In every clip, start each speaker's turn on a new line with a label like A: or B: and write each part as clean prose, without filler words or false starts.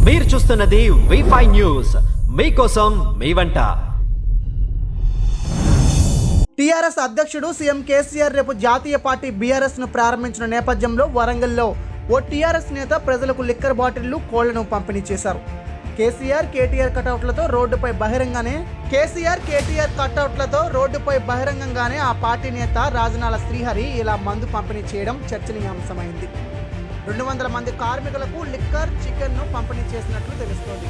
A: మీరు చూస్తున్నది వి5 న్యూస్, మీకోసం మీ వంట.
B: టీఆర్ఎస్ అధ్యక్షుడు సీఎం కేసీఆర్ రేపు జాతీయ పార్టీ బీఆర్ఎస్ ను ప్రారంభించిన నేపథ్యంలో వరంగల్లో ఓ టీఆర్ఎస్ నేత ప్రజలకు లిక్కర్ బాటిళ్లు, కోళ్లను పంపిణీ చేశారు. కేసీఆర్ కేటీఆర్ కటౌట్లతో రోడ్డుపై బహిరంగంగానే ఆ పార్టీ నేత రాజనాల శ్రీహరి ఇలా మందు పంపిణీ చేయడం చర్చనీయాంశమైంది. 200 మంది కార్మికులకు లిక్కర్, చికెన్ ను పంపిణీ చేసినట్లు తెలుస్తోంది.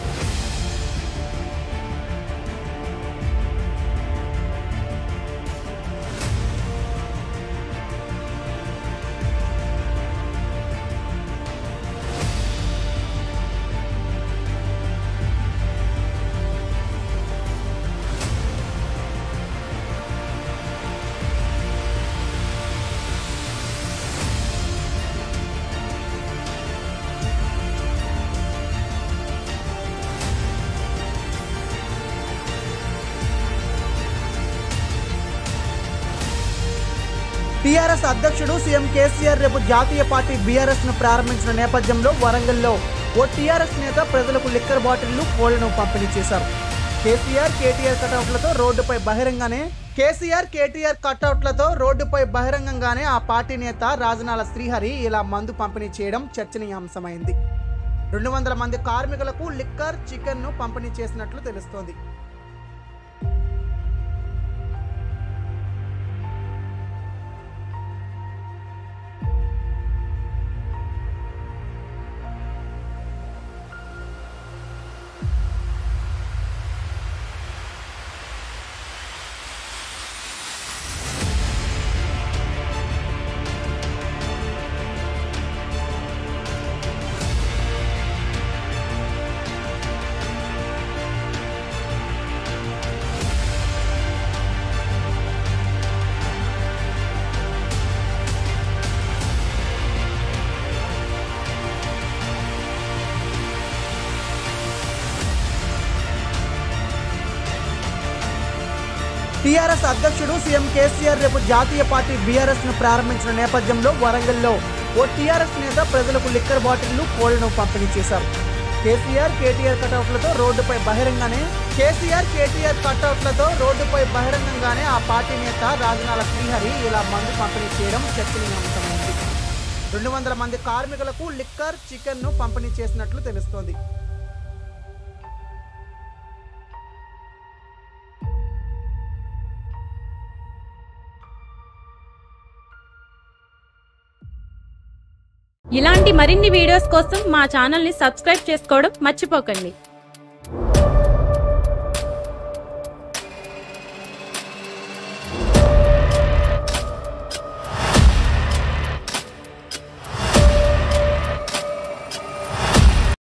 B: టీఆర్ఎస్ అధ్యక్షుడు సీఎం కేసీఆర్ రేపు జాతీయ పార్టీ బీఆర్ఎస్ ను ప్రారంభించిన నేపథ్యంలో వరంగల్లో ఓ టీఆర్ఎస్ నేత ప్రజలకు లిక్కర్ బాటిళ్లు, కోళ్లను పంపిణీ చేశారు. కేసీఆర్ కేటీఆర్ కటౌట్లతో రోడ్డుపై బహిరంగంగానే ఆ పార్టీ నేత రాజనాల శ్రీహరి ఇలా మందు పంపిణీ చేయడం చర్చనీయాంశమైంది. 200 మంది కార్మికులకు లిక్కర్, చికెన్ ను పంపిణీ చేసినట్లు తెలుస్తోంది. టీఆర్ఎస్ అధ్యక్షుడు సీఎం కేసీఆర్ రేపు జాతీయ పార్టీ బీఆర్ఎస్ ను ప్రారంభించిన నేపథ్యంలో వరంగల్లో ఓ టీఆర్ఎస్ నేత ప్రజలకు లిక్కర్ బాటిళ్లు, కోళ్లను పంపిణీ చేశారు. కేసీఆర్ కేటీఆర్ కటౌట్లతో రోడ్డుపై బహిరంగంగానే ఆ పార్టీ నేత రాజనాల శ్రీహరి ఇలా మందు పంపిణీ చేయడం చర్చనీయాంశమైంది. 200 మంది కార్మికులకు లిక్కర్, చికెన్ ను పంపిణీ చేసినట్లు తెలుస్తోంది.
C: ఇలాంటి మరిన్ని వీడియోస్ కోసం మా ఛానల్ ని సబ్స్క్రైబ్ చేసుకోవడం మర్చిపోకండి.